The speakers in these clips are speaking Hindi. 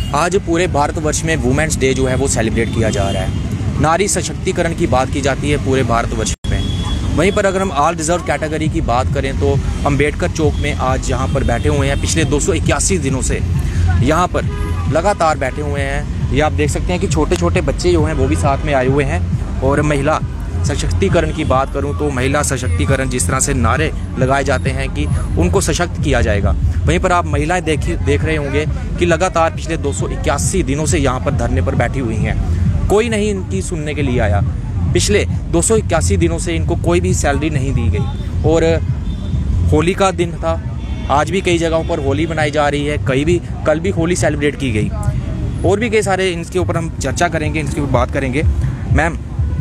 आज पूरे भारतवर्ष में वुमेन्स डे जो है वो सेलिब्रेट किया जा रहा है। नारी सशक्तिकरण की बात की जाती है पूरे भारतवर्ष में। वहीं पर अगर हम ऑल रिजर्व कैटेगरी की बात करें तो अंबेडकर चौक में आज यहाँ पर बैठे हुए हैं, पिछले 281 दिनों से यहाँ पर लगातार बैठे हुए हैं। ये आप देख सकते हैं कि छोटे छोटे बच्चे जो हैं वो भी साथ में आए हुए हैं। और महिला सशक्तिकरण की बात करूं तो महिला सशक्तिकरण जिस तरह से नारे लगाए जाते हैं कि उनको सशक्त किया जाएगा, वहीं पर आप महिलाएं देख रहे होंगे कि लगातार पिछले 281 दिनों से यहाँ पर धरने पर बैठी हुई हैं। कोई नहीं इनकी सुनने के लिए आया। पिछले 281 दिनों से इनको कोई भी सैलरी नहीं दी गई। और होली का दिन था, आज भी कई जगहों पर होली मनाई जा रही है, कल भी होली सेलिब्रेट की गई। और भी कई सारे इनके ऊपर हम चर्चा करेंगे, इसके ऊपर बात करेंगे। मैम,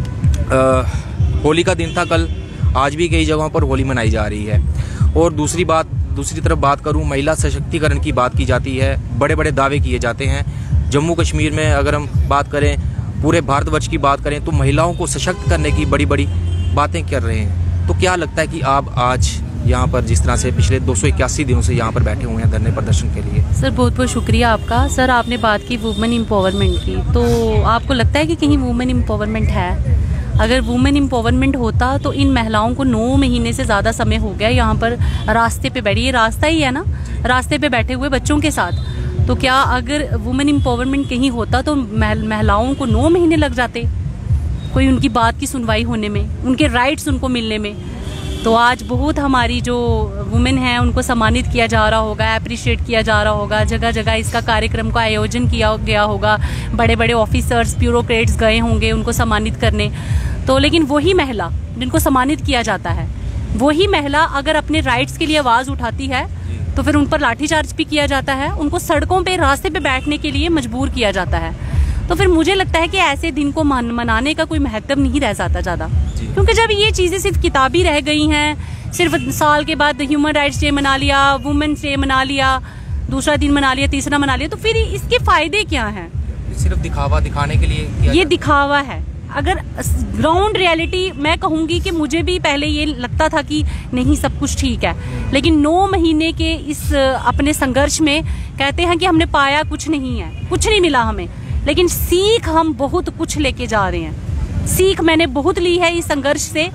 होली का दिन था कल, आज भी कई जगहों पर होली मनाई जा रही है। और दूसरी तरफ बात करूं, महिला सशक्तिकरण की बात की जाती है, बड़े बड़े दावे किए जाते हैं। जम्मू कश्मीर में अगर हम बात करें, पूरे भारतवर्ष की बात करें तो महिलाओं को सशक्त करने की बड़ी बड़ी बातें कर रहे हैं। तो क्या लगता है कि आप आज यहाँ पर जिस तरह से पिछले 281 दिनों से यहाँ पर बैठे हुए हैं धरने प्रदर्शन के लिए? सर बहुत बहुत शुक्रिया आपका। सर आपने बात की वुमेन एम्पावरमेंट की, तो आपको लगता है कि कहीं वुमेन एम्पावरमेंट है? अगर वुमेन एम्पावरमेंट होता तो इन महिलाओं को 9 महीने से ज़्यादा समय हो गया यहाँ पर रास्ते पे बैठी, ये रास्ता ही है ना, रास्ते पे बैठे हुए बच्चों के साथ। तो क्या अगर वुमेन एम्पावरमेंट कहीं होता तो महिलाओं को 9 महीने लग जाते कोई उनकी बात की सुनवाई होने में, उनके राइट्स उनको मिलने में? तो आज बहुत हमारी जो वुमेन हैं उनको सम्मानित किया जा रहा होगा, अप्रिशिएट किया जा रहा होगा। जगह जगह इसका कार्यक्रम का आयोजन किया गया होगा, बड़े बड़े ऑफिसर्स, ब्यूरोक्रेट्स गए होंगे उनको सम्मानित करने। तो लेकिन वही महिला जिनको सम्मानित किया जाता है, वही महिला अगर अपने राइट्स के लिए आवाज़ उठाती है तो फिर उन पर लाठीचार्ज भी किया जाता है, उनको सड़कों पे रास्ते पे बैठने के लिए मजबूर किया जाता है। तो फिर मुझे लगता है कि ऐसे दिन को मनाने का कोई महत्व नहीं रह जाता ज़्यादा, क्योंकि जब ये चीज़ें सिर्फ किताबी रह गई हैं, सिर्फ साल के बाद ह्यूमन राइट्स डे मना लिया, वुमेन्स डे मना लिया, दूसरा दिन मना लिया, तीसरा मना लिया, तो फिर इसके फायदे क्या हैं? सिर्फ दिखावा दिखाने के लिए किया ये दिखावा है। अगर ग्राउंड रियलिटी, मैं कहूँगी कि मुझे भी पहले ये लगता था कि नहीं सब कुछ ठीक है, लेकिन 9 महीने के इस अपने संघर्ष में कहते हैं कि हमने पाया कुछ नहीं है, कुछ नहीं मिला हमें, लेकिन सीख हम बहुत कुछ लेके जा रहे हैं। सीख मैंने बहुत ली है इस संघर्ष से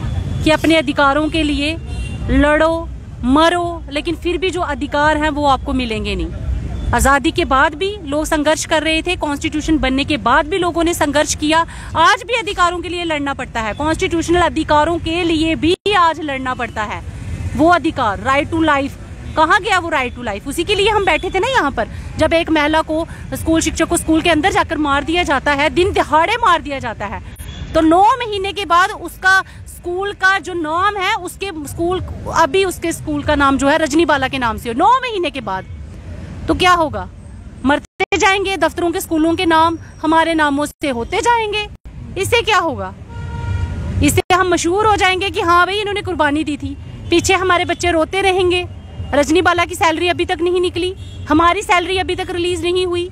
कि अपने अधिकारों के लिए लड़ो मरो, लेकिन फिर भी जो अधिकार हैं वो आपको मिलेंगे नहीं। आज़ादी के बाद भी लोग संघर्ष कर रहे थे, कॉन्स्टिट्यूशन बनने के बाद भी लोगों ने संघर्ष किया, आज भी अधिकारों के लिए लड़ना पड़ता है, कॉन्स्टिट्यूशनल अधिकारों के लिए भी आज लड़ना पड़ता है। वो अधिकार, राइट टू लाइफ, कहाँ गया वो राइट टू लाइफ? उसी के लिए हम बैठे थे ना यहाँ पर। जब एक महिला को, स्कूल शिक्षक को स्कूल के अंदर जाकर मार दिया जाता है, दिन दिहाड़े मार दिया जाता है, तो 9 महीने के बाद उसका स्कूल का जो नाम है, उसके स्कूल, अभी उसके स्कूल का नाम जो है रजनी बाला के नाम से, 9 महीने के बाद, तो क्या होगा? मरते जाएंगे, दफ्तरों के स्कूलों के नाम हमारे नामों से होते जाएंगे। इससे क्या होगा? इससे हम मशहूर हो जाएंगे कि हाँ भाई इन्होंने कुर्बानी दी थी। पीछे हमारे बच्चे रोते रहेंगे, रजनी बाला की सैलरी अभी तक नहीं निकली, हमारी सैलरी अभी तक रिलीज नहीं हुई।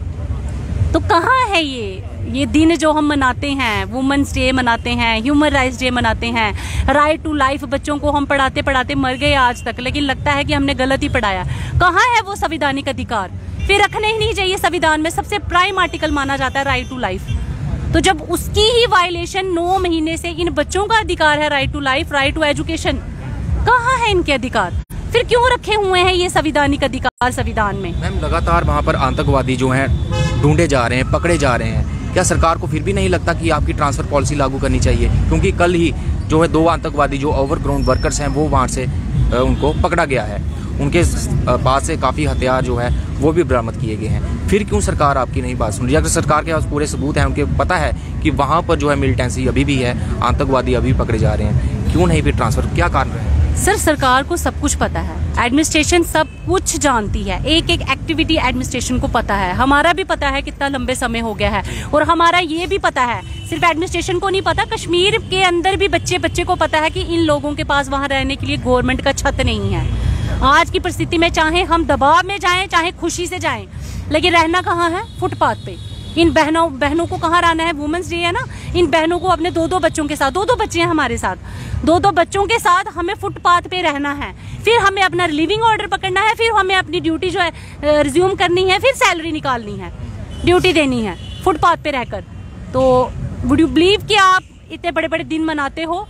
तो कहाँ है ये दिन जो हम मनाते हैं, वुमेन्स डे मनाते हैं, ह्यूमन राइट्स डे मनाते हैं, राइट टू लाइफ, बच्चों को हम पढ़ाते पढ़ाते मर गए आज तक, लेकिन लगता है कि हमने गलत ही पढ़ाया। कहाँ है वो संवैधानिक अधिकार? फिर रखने ही नहीं चाहिए। संविधान में सबसे प्राइम आर्टिकल माना जाता है राइट टू लाइफ। तो जब उसकी ही वायलेशन 9 महीने से इन बच्चों का अधिकार है right to life, right to education, कहाँ है इनके अधिकार? फिर क्यों रखे हुए हैं ये संवैधानिक अधिकार संविधान में? मैम, लगातार वहाँ पर आतंकवादी जो हैं ढूंढे जा रहे हैं, पकड़े जा रहे हैं। क्या सरकार को फिर भी नहीं लगता कि आपकी ट्रांसफर पॉलिसी लागू करनी चाहिए? क्योंकि कल ही जो है 2 आतंकवादी जो ओवरग्राउंड वर्कर्स हैं वो वहाँ से उनको पकड़ा गया है, उनके पास से काफ़ी हथियार जो है वो भी बरामद किए गए हैं। फिर क्यों सरकार आपकी नहीं बात सुन रही? अगर सरकार के पास पूरे सबूत हैं, उनके पता है कि वहाँ पर जो है मिलिटेंसी अभी भी है, आतंकवादी अभी पकड़े जा रहे हैं, क्यों नहीं फिर ट्रांसफर? क्या कारण है? सर सरकार को सब कुछ पता है, एडमिनिस्ट्रेशन सब कुछ जानती है, एक एक एक्टिविटी एडमिनिस्ट्रेशन को पता है। हमारा भी पता है कितना लंबे समय हो गया है, और हमारा ये भी पता है, सिर्फ एडमिनिस्ट्रेशन को नहीं पता, कश्मीर के अंदर भी बच्चे को पता है कि इन लोगों के पास वहाँ रहने के लिए गवर्नमेंट का छत नहीं है। आज की परिस्थिति में चाहे हम दबाव में जाएं, चाहे खुशी से जाएं, लेकिन रहना कहाँ है? फुटपाथ पे। इन बहनों को कहाँ रहना है, वुमेन्स डे है ना, इन बहनों को अपने 2-2 बच्चों के साथ, 2-2 बच्चे हैं हमारे साथ, 2-2 बच्चों के साथ हमें फुटपाथ पे रहना है, फिर हमें अपना लिविंग ऑर्डर पकड़ना है, फिर हमें अपनी ड्यूटी जो है रिज्यूम करनी है, फिर सैलरी निकालनी है, ड्यूटी देनी है फुटपाथ पे रहकर। तो वुड यू बिलीव कि आप इतने बड़े बड़े दिन मनाते हो।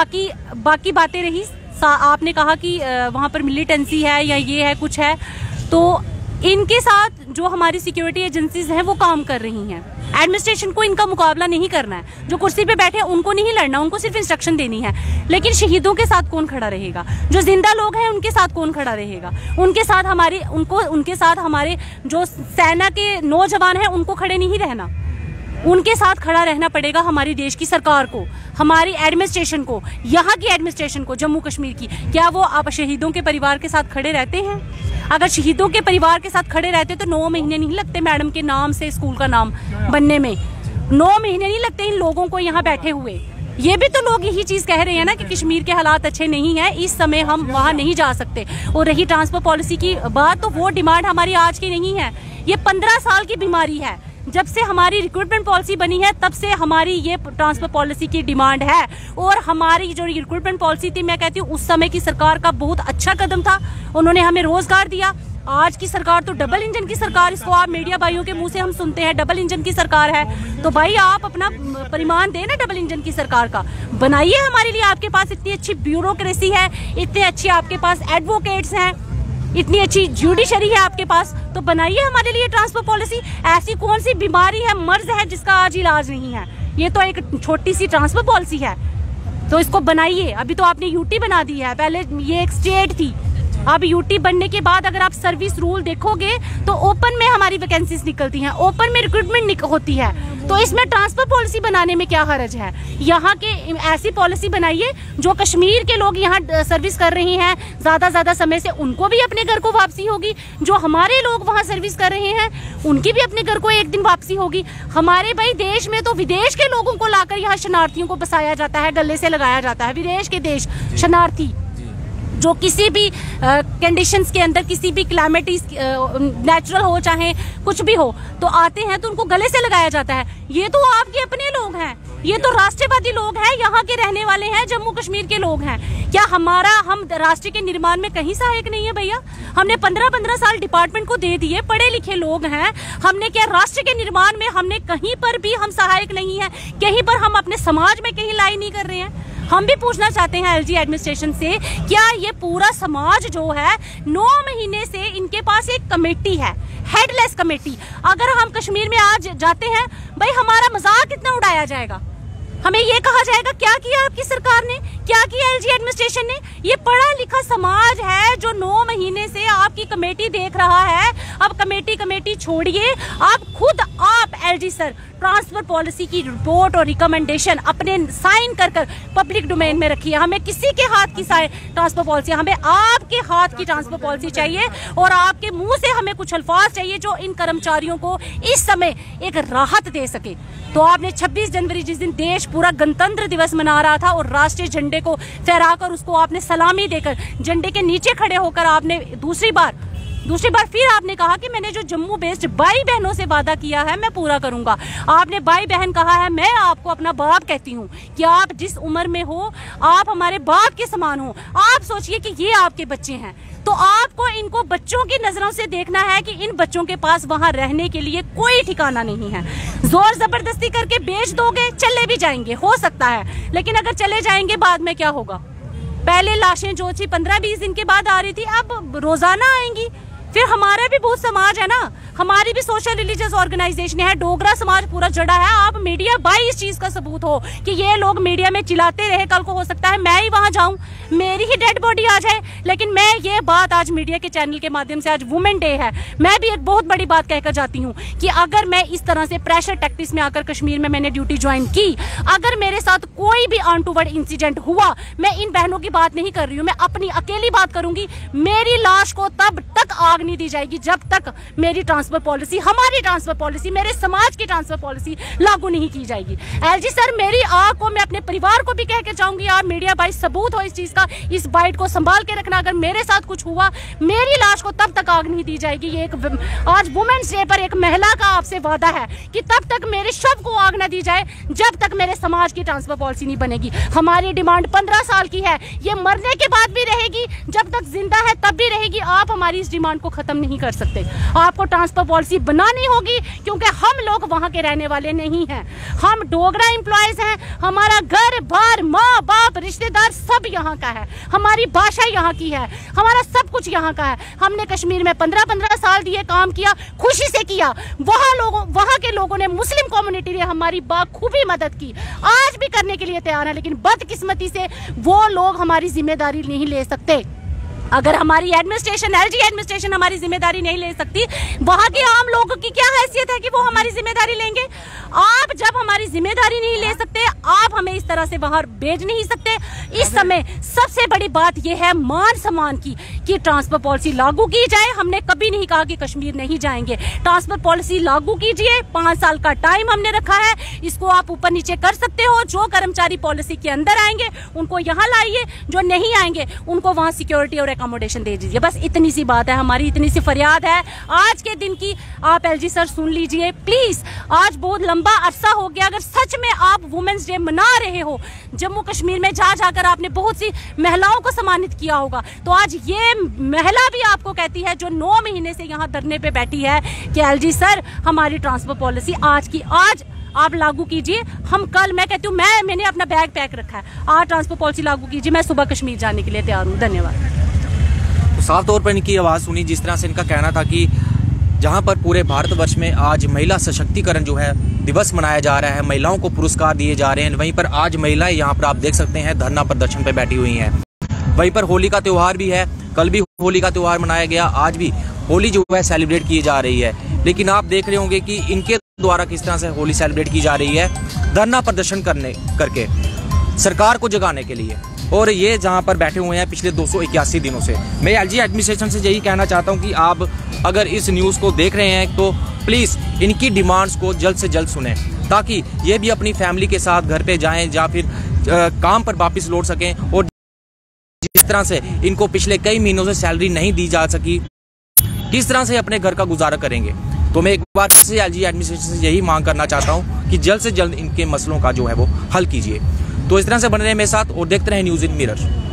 बाकी बातें रही, आपने कहा कि वहाँ पर मिलिटेंसी है या ये है कुछ है, तो इनके साथ जो हमारी सिक्योरिटी एजेंसीज हैं वो काम कर रही हैं। एडमिनिस्ट्रेशन को इनका मुकाबला नहीं करना है, जो कुर्सी पे बैठे हैं उनको नहीं लड़ना, उनको सिर्फ इंस्ट्रक्शन देनी है। लेकिन शहीदों के साथ कौन खड़ा रहेगा, जो जिंदा लोग हैं उनके साथ कौन खड़ा रहेगा, उनके साथ हमारे जो सेना के नौजवान हैं उनको खड़े नहीं रहना, उनके साथ खड़ा रहना पड़ेगा हमारी देश की सरकार को, हमारी एडमिनिस्ट्रेशन को, यहाँ की एडमिनिस्ट्रेशन को, जम्मू कश्मीर की। क्या वो आप शहीदों के परिवार के साथ खड़े रहते हैं? अगर शहीदों के परिवार के साथ खड़े रहते तो 9 महीने नहीं लगते मैडम के नाम से स्कूल का नाम बनने में, 9 महीने नहीं लगते इन लोगों को यहाँ बैठे हुए। ये भी तो लोग यही चीज कह रहे हैं ना कि कश्मीर के हालात अच्छे नहीं है, इस समय हम वहाँ नहीं जा सकते। और रही ट्रांसफर पॉलिसी की बात, तो वो डिमांड हमारी आज की नहीं है, ये 15 साल की बीमारी है। जब से हमारी रिक्रूटमेंट पॉलिसी बनी है तब से हमारी ये ट्रांसफर पॉलिसी की डिमांड है। और हमारी जो रिक्रूटमेंट पॉलिसी थी, मैं कहती हूँ उस समय की सरकार का बहुत अच्छा कदम था, उन्होंने हमें रोजगार दिया। आज की सरकार तो डबल इंजन की सरकार, इसको आप मीडिया भाइयों के मुंह से हम सुनते हैं डबल इंजन की सरकार है, तो भाई आप अपना परिमाण देना डबल इंजन की सरकार का, बनाइए हमारे लिए। आपके पास इतनी अच्छी ब्यूरोक्रेसी है, इतने अच्छे आपके पास एडवोकेट्स हैं, इतनी अच्छी जुडिशरी है आपके पास, तो बनाइए हमारे लिए ट्रांसफर पॉलिसी। ऐसी कौन सी बीमारी है, मर्ज है जिसका आज इलाज नहीं है? ये तो एक छोटी सी ट्रांसफर पॉलिसी है, तो इसको बनाइए। अभी तो आपने यूटी बना दी है, पहले ये एक स्टेट थी, अब यूटी बनने के बाद अगर आप सर्विस रूल देखोगे तो ओपन में हमारी वैकेंसीज निकलती हैं, ओपन में रिक्रूटमेंट होती है, तो इसमें ट्रांसफर पॉलिसी बनाने में क्या हर्ज है? यहाँ के ऐसी पॉलिसी बनाइए जो कश्मीर के लोग यहाँ सर्विस कर रहे हैं ज्यादा समय से, उनको भी अपने घर को वापसी होगी, जो हमारे लोग वहाँ सर्विस कर रहे हैं उनकी भी अपने घर को एक दिन वापसी होगी। हमारे भाई देश में तो विदेश के लोगों को लाकर यहाँ शरणार्थियों को बसाया जाता है, गले से लगाया जाता है। विदेश के देश शरणार्थी जो किसी भी कंडीशंस के अंदर, किसी भी क्लाइमेटीज नेचुरल हो चाहे कुछ भी हो, तो आते हैं तो उनको गले से लगाया जाता है। ये तो आपके अपने लोग हैं, ये तो राष्ट्रवादी लोग हैं, यहाँ के रहने वाले हैं, जम्मू कश्मीर के लोग हैं। क्या हम राष्ट्र के निर्माण में कहीं सहायक नहीं है भैया? हमने 15-15 साल डिपार्टमेंट को दे दिए, पढ़े लिखे लोग हैं, हमने क्या राष्ट्र के निर्माण में हमने कहीं पर भी हम सहायक नहीं है? कहीं पर हम अपने समाज में कहीं लाई नहीं कर रहे हैं? हम भी पूछना चाहते हैं एलजी एडमिनिस्ट्रेशन से, क्या ये पूरा समाज जो है 9 महीने से इनके पास एक कमेटी है, हेडलेस कमेटी, अगर हम कश्मीर में आज जाते हैं भाई हमारा मजाक कितना उड़ाया जाएगा, हमें ये कहा जाएगा क्या किया आपकी सरकार ने, क्या किया एलजी एडमिनिस्ट्रेशन ने? ये पढ़ा लिखा समाज है जो 9 महीने से आपकी कमेटी देख रहा है। अब कमेटी छोड़िए, आप एलजी सर ट्रांसफर पॉलिसी की रिपोर्ट और रिकमेंडेशन अपने साइन कर पब्लिक डोमेन में रखिए। हमें किसी के हाथ की ट्रांसफर पॉलिसी, हमें आपके हाथ की ट्रांसफर पॉलिसी चाहिए, और आपके मुंह से हमें कुछ अल्फाज चाहिए जो इन कर्मचारियों को इस समय एक राहत दे सके। तो आपने 26 जनवरी जिस दिन देश पूरा गणतंत्र दिवस मना रहा था और राष्ट्रीय झंडे को फहराकर उसको आपने सलामी देकर झंडे के नीचे खड़े होकर आपने दूसरी बार फिर आपने कहा कि मैंने जो जम्मू बेस्ड भाई बहनों से वादा किया है मैं पूरा करूंगा। आपने भाई बहन कहा है, मैं आपको अपना बाप कहती हूँ कि आप जिस उम्र में हो आप हमारे बाप के समान हो। आप सोचिए कि ये आपके बच्चे हैं, तो आपको इनको बच्चों की नजरों से देखना है कि इन बच्चों के पास वहां रहने के लिए कोई ठिकाना नहीं है। जोर जबरदस्ती करके बेच दोगे, चले भी जाएंगे, हो सकता है, लेकिन अगर चले जाएंगे बाद में क्या होगा? पहले लाशें जो थी 15-20 दिन के बाद आ रही थी, अब रोजाना आएंगी। फिर हमारा भी बहुत समाज है ना, हमारी भी सोशल रिलीजियस ऑर्गेनाइजेशन है, डोगरा समाज पूरा जड़ा है। आप मीडिया भाई इस चीज का सबूत हो कि ये लोग मीडिया में चिल्लाते रहे, कल को हो सकता है मैं ही वहां जाऊं, मेरी ही डेड बॉडी आ जाए। लेकिन मैं ये बात आज मीडिया के चैनल के माध्यम से, आज वुमेन डे है, मैं भी एक बहुत बड़ी बात कहकर जाती हूँ कि अगर मैं इस तरह से प्रेशर टैक्टिक्स में आकर कश्मीर में मैंने ड्यूटी ज्वाइन की, अगर मेरे साथ कोई भी अनटूवर्ड इंसिडेंट हुआ, मैं इन बहनों की बात नहीं कर रही हूँ, मैं अपनी अकेली बात करूंगी, मेरी लाश को तब तक आग नहीं दी जाएगी जब तक मेरी ट्रांसफर ट्रांसफर पॉलिसी, हमारी ट्रांसफर पॉलिसी, मेरे समाज की ट्रांसफर पॉलिसी लागू नहीं की जाएगी। एलजी सर, मेरी आग को मैं अपने परिवार को भी कह के चाहूंगी, आप मीडिया भाई सबूत हो इस चीज का, इस बाइट को संभाल के रखना। अगर मेरे साथ कुछ हुआ, मेरी लाश को तब तक आग नहीं दी जाएगी। ये एक आज वुमेन्स डे पर एक महिला का आपसे वादा है कि तब तक मेरे शव को आग न दी जाए जब तक मेरे समाज की ट्रांसफर पॉलिसी नहीं बनेगी। हमारी डिमांड 15 साल की है, ये मरने के बाद भी रहेगी, जब तक जिंदा है तब भी रहेगी। आप हमारी इस डिमांड को खत्म नहीं कर सकते। आपको ट्रांसफर पॉलिसी बनानी होगी, क्योंकि हम लोग वहां के रहने वाले नहीं हैं, हम डोगरा एम्प्लॉयज हैं। हमारा घर बार, माँ बाप, रिश्तेदार सब यहाँ का है, हमारी भाषा यहाँ की है, हमारा सब कुछ यहाँ का है। हमने कश्मीर में 15-15 साल दिए, काम किया, खुशी से किया। वहाँ के लोगों ने, मुस्लिम कम्युनिटी ने हमारी बाखूबी मदद की, आज भी करने के लिए तैयार है। लेकिन बदकिस्मती से वो लोग हमारी जिम्मेदारी नहीं ले सकते। अगर हमारी एडमिनिस्ट्रेशन, एलजी एडमिनिस्ट्रेशन हमारी जिम्मेदारी नहीं ले सकती, वहां के आम लोगों की क्या हैसियत है कि वो हमारी जिम्मेदारी लेंगे? आप जब हमारी जिम्मेदारी नहीं ले सकते, आप हमें इस तरह से बाहर भेज नहीं सकते। इस समय सबसे बड़ी बात यह है मान सम्मान की, कि ट्रांसफर पॉलिसी लागू की जाए। हमने कभी नहीं कहा कि कश्मीर नहीं जाएंगे, ट्रांसफर पॉलिसी लागू कीजिए। 5 साल का टाइम हमने रखा है, इसको आप ऊपर नीचे कर सकते हो। जो कर्मचारी पॉलिसी के अंदर आएंगे उनको यहाँ लाइए, जो नहीं आएंगे उनको वहां सिक्योरिटी और अकोमोडेशन दे दीजिए। बस इतनी सी बात है, हमारी इतनी सी फरियाद है आज के दिन की। आप एलजी सर सुन लीजिए प्लीज। आज बहुत लंबा अरसा हो गया, अगर सच में आप वुमेन्स डे मना रहे हो, जम्मू कश्मीर में जाकर आपने बहुत सी महिलाओं को सम्मानित किया होगा, तो आज ये महिला भी आपको कहती है, जो 9 महीने से यहाँ धरने पे बैठी है, कि एलजी सर हमारी ट्रांसफर पॉलिसी आज की आज आप लागू कीजिए। हम कल, मैं कहती हूँ, मैंने अपना बैग पैक रखा है, आज ट्रांसफर पॉलिसी लागू कीजिए। मैं सुबह कश्मीर जाने के लिए तैयार हूँ। धन्यवाद। तो साफ तौर पर इनकी आवाज़ सुनी, जिस तरह से इनका कहना था कि जहां पर पूरे भारतवर्ष में आज महिला सशक्तिकरण जो है दिवस मनाया जा रहा है, महिलाओं को पुरस्कार दिए जा रहे हैं, वहीं पर आज महिलाएं यहाँ पर आप देख सकते हैं धरना प्रदर्शन पे बैठी हुई हैं। वहीं पर होली का त्यौहार भी है, कल भी होली का त्यौहार मनाया गया, आज भी होली जो है सेलिब्रेट की जा रही है। लेकिन आप देख रहे होंगे कि इनके द्वारा किस तरह से होली सेलिब्रेट की जा रही है, धरना प्रदर्शन करके सरकार को जगाने के लिए। और ये जहां पर बैठे हुए हैं पिछले 281 दिनों से। मैं एलजी एडमिनिस्ट्रेशन से यही कहना चाहता हूं कि आप अगर इस न्यूज़ को देख रहे हैं तो प्लीज़ इनकी डिमांड्स को जल्द से जल्द सुनें, ताकि ये भी अपनी फैमिली के साथ घर पे जाएं या फिर काम पर वापस लौट सकें। और जिस तरह से इनको पिछले कई महीनों से सैलरी नहीं दी जा सकी, किस तरह से अपने घर का गुजारा करेंगे। तो मैं एक बार फिर से एलजी एडमिनिस्ट्रेशन से यही मांग करना चाहता हूँ कि जल्द से जल्द इनके मसलों का जो है वो हल कीजिए। तो इस तरह से बने रहे मेरे साथ और देखते रहे न्यूज़ इन मिरर।